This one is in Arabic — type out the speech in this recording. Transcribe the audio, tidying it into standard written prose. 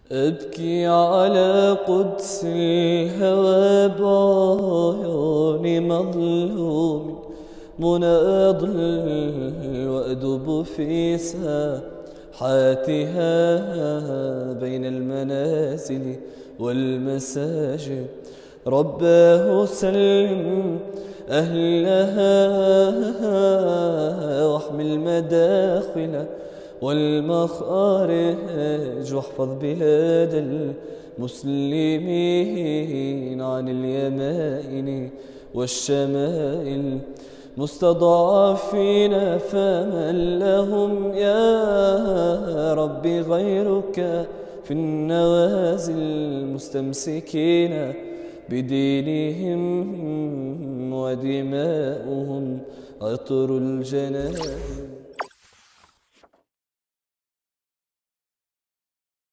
أبكي على قدس الهوى بعيون مظلوم مناضل، وأدب في ساحاتها بين المنازل والمساجد. رباه سلم أهلها واحمي المداخل والمخارج، واحفظ بلاد المسلمين عن اليمائن والشمائل. مستضعفين فمن لهم يا رب غيرك في النوازل، مستمسكين بدينهم ودماؤهم عطر الجنائز.